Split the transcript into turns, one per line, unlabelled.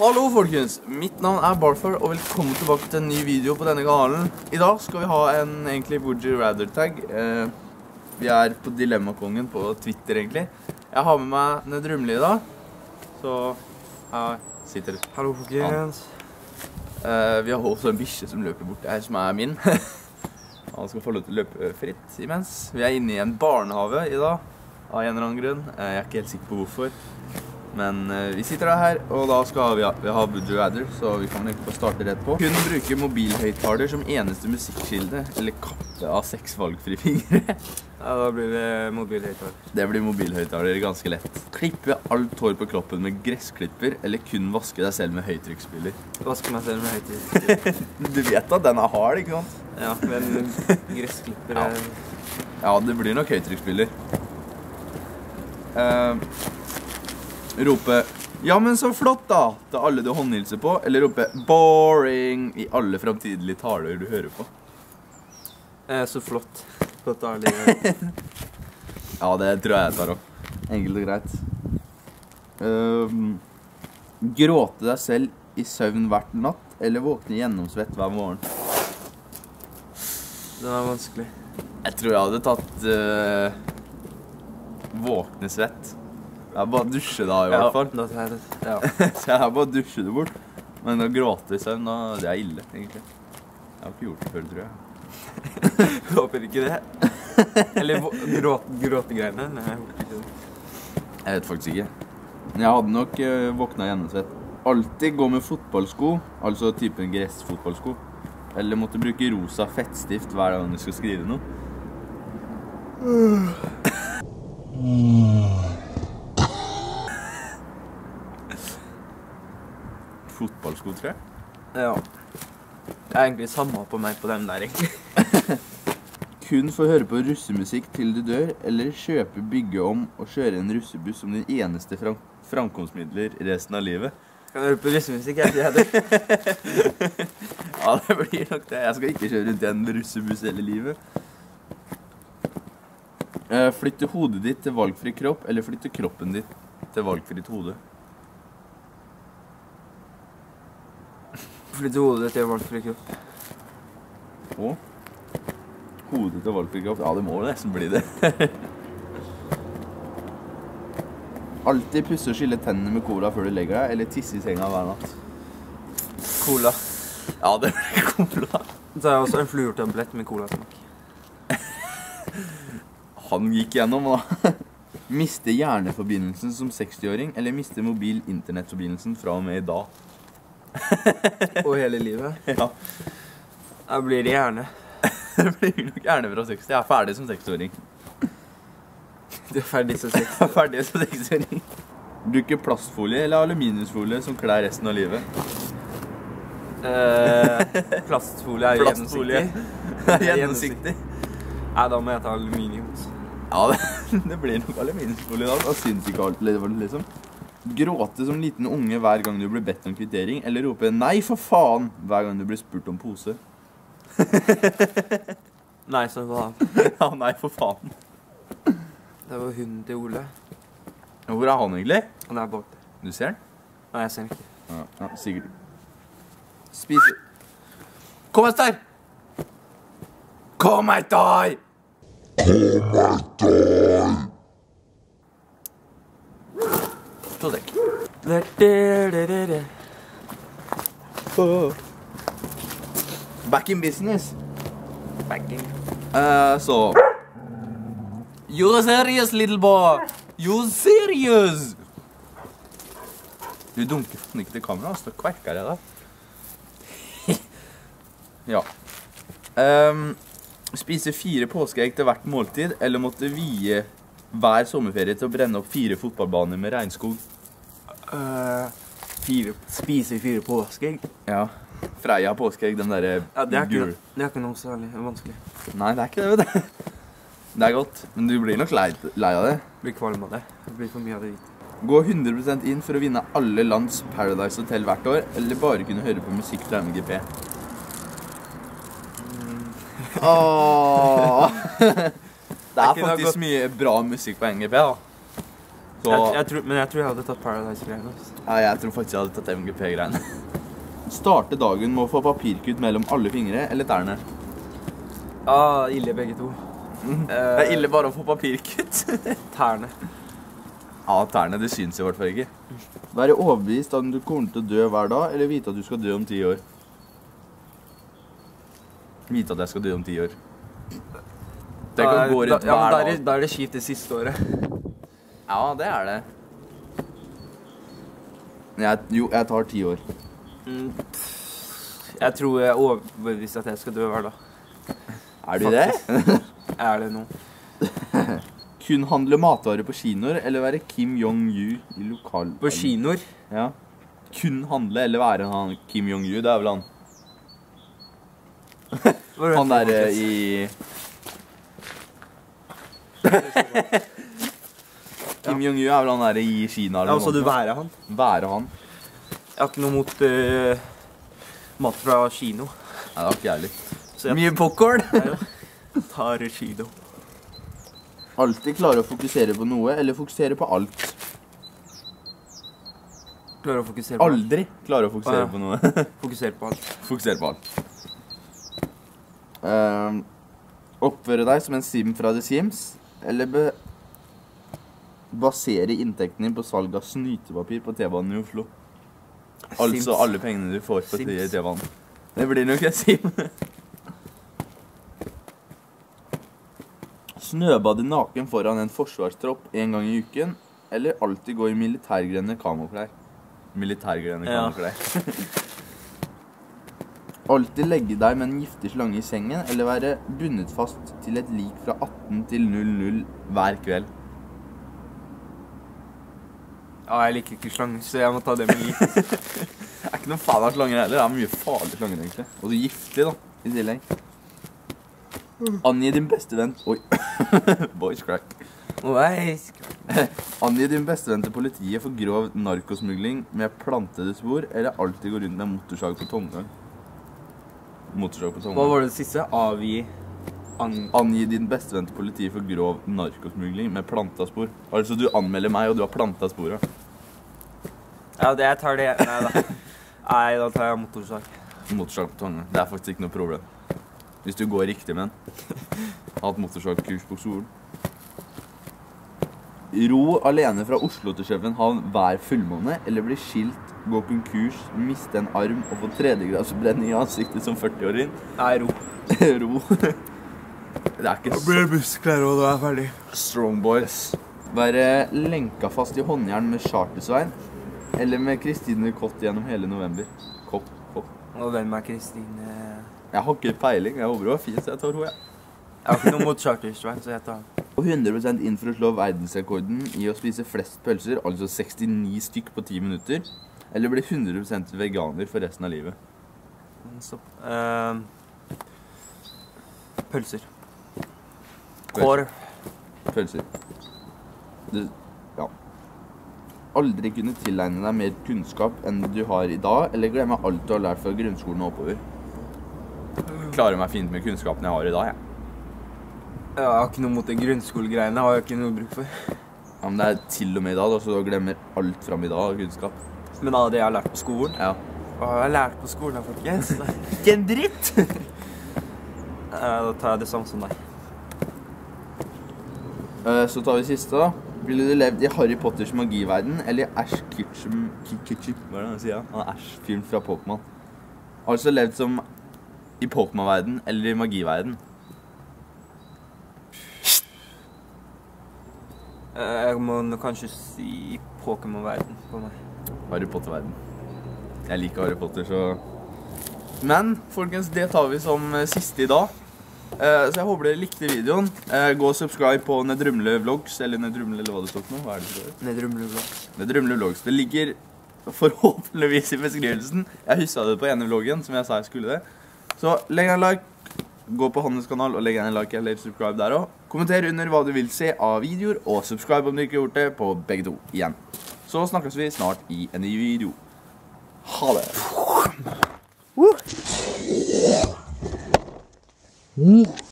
Hallo folkens, mitt navn Barfar og velkommen tilbake til en ny video på denne kanalen. I dag skal vi ha en egentlig Would You Rather tag. Vi på Dilemmakongen på Twitter egentlig. Jeg har med meg Nedrumlig i dag. Så her sitter det.
Hallo folkens.
Vi har også en bikkje som løper bort der, som min. Han skal få lov til å løpe fritt imens. Vi inne i en barnehage i dag, av en eller annen grunn. Jeg ikke helt sikker på hvorfor. Men vi sitter her, og da skal vi ha Would You Rather, så vi kan ikke få starte rett på. Kun bruke mobilhøyttaler som eneste musikkskilde, eller kappe av 6 valgfrie fingre.
Ja, da blir det mobilhøyttaler.
Det blir mobilhøyttaler ganske lett. Klippe alt hår på kroppen med gressklipper, eller kun vaske deg selv med høytrykksspyler.
Vaske meg selv med høytrykksspyler.
Du vet at den hard, ikke sant?
Ja, men gressklipper
Ja, det blir nok høytrykksspyler. Rope «Ja, men så flott da!» til alle du håndhilser på, eller rope «boring» i alle fremtidige taler du hører på.
Så flott. Flott ærlig.
Ja, det tror jeg tar opp. Enkelt og greit. Gråte deg selv i søvn hvert natt, eller våkne gjennomsvett hver morgen?
Det var vanskelig.
Jeg tror jeg hadde tatt våkne svett. Jeg bare dusjer da i hvert fall.
Ja, det det. Ja.
Så jeg bare dusjer det bort. Men å gråte i søvn, det ille, egentlig. Jeg har ikke gjort det før, tror jeg.
Jeg håper ikke det. Eller gråtegreiene. Nei, jeg håper ikke det.
Jeg vet faktisk ikke. Men jeg hadde nok våknet gjennomsvett. Alltid gå med fotballsko, altså typen gressfotballsko. Eller måtte bruke rosa fettstift hver gang du skal skrive noe. Fotballsko, tror jeg.
Ja. Det egentlig samme på meg på den der, egentlig.
Kun få høre på russemusikk til du dør, eller kjøpe, bygge om og kjøre en russebuss som din eneste framkomstmidler resten av livet.
Kan du høre på russemusikk? Jeg sier det.
Ja, det blir nok det. Jeg skal ikke kjøre rundt i en russebuss hele livet. Flytte hodet ditt til valgfri kropp, eller flytte kroppen ditt til valgfritt hode?
Flytte hodet til valgfri kropp.
Og? Hodet til valgfri kropp? Ja, det må nesten bli det. Alltid pusse og skylle tennene med cola før du legger deg, eller tisse i senga hver natt?
Cola.
Ja, det blir cola.
Så har jeg også en fluortablett med colasmak.
Han gikk gjennom, da. Miste hjerneforbindelsen som 60-åring, eller miste mobil-internettforbindelsen fra og med i dag?
Og hele livet?
Ja.
Jeg blir hjerne.
Det blir nok hjerne fra 60. Jeg ferdig som 60-åring.
Du ferdig som 60-åring?
Jeg ferdig som 60-åring. Bruke plastfolie eller aluminiumsfolie som klær resten av livet?
Plastfolie
Plastfolie. Gjennomsiktig.
Nei, da må jeg ta aluminium.
Ja, det blir nok aluminiumsfolie da. Da synes ikke alt liksom. Gråte som liten unge hver gang du blir bedt om kvittering, eller rope «Nei, for faen!» hver gang du blir spurt om pose.
Nei, så faen.
Ja, nei, for faen.
Det var hunden til Ole.
Hvor han egentlig?
Han bak der.
Du ser den?
Nei, jeg ser den ikke.
Ja, sikkert. Spise. Kom et der! Kom et der! Kom et der! Så dekk. Back in business.
Back in.
Så. You're serious, little boy. You're serious. Du dunker faen ikke til kamera, så kverker jeg da. Ja. Spise 4 påskeegg til hvert måltid, eller måtte vie hver sommerferie til å brenne opp 4 fotballbaner med regnskog?
Spise 4 påskeegg?
Ja. Freia påskeegg, den der...
Ja, det er ikke noe særlig vanskelig.
Nei, det er ikke det, vet du. Det er godt, men du blir nok lei av det.
Blir kvalm av det. Det blir for mye av det hvite.
Gå 100% inn for å vinne alle lands Paradise Hotel hvert år, eller bare kunne høre på musikk fra MGP? Åh! Det er faktisk mye bra musikk på MGP, da. Så,
men jeg tror jeg hadde tatt Paradise-greiene. Altså.
ja, jeg tror faktisk jeg hadde tatt MGP-greiene. Starte dagen med å få papirkutt mellom alle fingre eller tærne.
Ille begge to.
Det er ille bare å få papirkutt.
Tærne.
Ja, tærne, det syns i hvert fall ikke. Være overbevist om du kommer til å dø hver dag, eller vite at du skal dø om 10 år? Vite at jeg skal dø om 10 år. Det kan gå rundt hver dag.
Da er det kjipt det siste året.
Ja, det er det. Jo, jeg tar 10 år.
Jeg tror jeg er overbevist at jeg skal dø hver dag.
Er du det?
Er det nå?
Kun handle matvarer på kinoer, eller være Kim Jong-ju i lokal...
På kinoer?
Ja. Kun handle, eller være han Kim Jong-ju, det er vel han. Han der i... Kim Jong-ju er vel han der i Kina.
Ja, så du være han?
Være han.
Jeg har ikke noe mot mat fra kino.
Nei, det har ikke jeg litt.
Mye popcorn. Tar kino.
Alltid klare å fokusere på noe, eller fokusere på alt.
Klare å fokusere på alt.
Aldri klare å fokusere på noe.
Fokusere på alt.
Fokusere på alt. Oppføre deg som en sim fra The Sims, eller basere inntekten din på salg av snytepapir på T-banen i Oslo. Altså alle pengene du får på T-banen. Det blir nok en sim. Snøbade naken foran en forsvarstropp en gang i uken, eller alltid gå i militærgrønne kamoklær. Militærgrønne kamoklær. Alltid legge deg med en giftig slange i sengen, eller være bundet fast til et lik fra 18 til 00 hver kveld.
Ja, jeg liker ikke slanger, så jeg må ta det med litt.
Jeg er ikke noen fan av slanger heller. Det er mye farlige slanger, egentlig. Og så giftig, da, i tillegg. Angi din beste venn... Oi. Boys crack. Angi din beste venn til politiet for grov narkosmugling med plantede spor, eller alltid gå rundt med motorsag på tomgang. Motorsag på tomgang.
Hva var det siste?
Angi din beste venn til politiet for grov narkosmugling med planta spor. Altså, du anmelder meg, og du har planta sporet.
Ja, det jeg tar det. Nei da. Nei, da tar jeg motorsag.
Motorsag på tomgang. Det er faktisk ikke noe problem. Hvis du går riktig med den. Hatt motorsagkurs på skolen. Ro alene fra Oslo til København hver fullmåne, eller bli skilt, gå konkurs, miste en arm og få 3-gradsbrenning i ansiktet som 40-åring.
Nei, ro.
Ro. Det er ikke
så... blir muskler og du er ferdig.
Strong boys. Være lenka fast i håndjern med Chartersvein, eller med Kristine Kott gjennom hele november. Kopp.
Og hvem er Kristine?
Jeg har ikke peiling. Jeg håper det var fint, så jeg tar henne, jeg.
Jeg har ikke noe mot Chartersvein, så jeg tar den.
Og 100% inn for å slå verdensrekorden i å spise flest pølser, altså 69 stykk på 10 minutter, eller bli 100% veganer for resten av livet.
Stopp. Pølser. Quarter.
Pølser. Ja. Aldri kunne tilegne deg mer kunnskap enn du har i dag, eller glemme alt du har lært fra grunnskolen og oppover. Klarer meg fint med kunnskapen jeg har i dag, jeg.
Jeg har ikke noe mot de grunnskolegreiene, har jeg ikke noe bruk for.
Ja, men det er til og med i dag, da, så du glemmer alt fram i dag av kunnskap.
Men av det jeg har lært på skolen?
Ja.
Hva har jeg lært på skolen, folkens?
Ikke en dritt!
Da tar jeg det samme som deg.
Så tar vi siste, da. Ville du levd i Harry Potters magiverden, eller i Ash Ketchum... Hva er det han sier? Han er Ash-film fra Pokémon. Altså levd som i Pokémon-verden, eller i magiverden.
Jeg må kanskje si Pokémon-verden på meg.
Harry Potter-verden. Jeg liker Harry Potter, så... Men, folkens, det tar vi som siste i dag. Så jeg håper dere likte videoen. Gå og subscribe på Nedrumle Vlogs, eller Nedrumle, eller hva det står for noe. Hva er det det står?
Nedrumle Vlogs.
Nedrumle Vlogs. Det ligger forhåpentligvis i beskrivelsen. Jeg husker det på ene vloggen, som jeg sa jeg skulle det. Så legg en like, gå på Hannes kanal og legg en like eller subscribe der også. Kommenter under hva du vil se av videoer, og subscribe om du ikke har gjort det på begge to igjen. Så snakkes vi snart i en ny video. Ha det!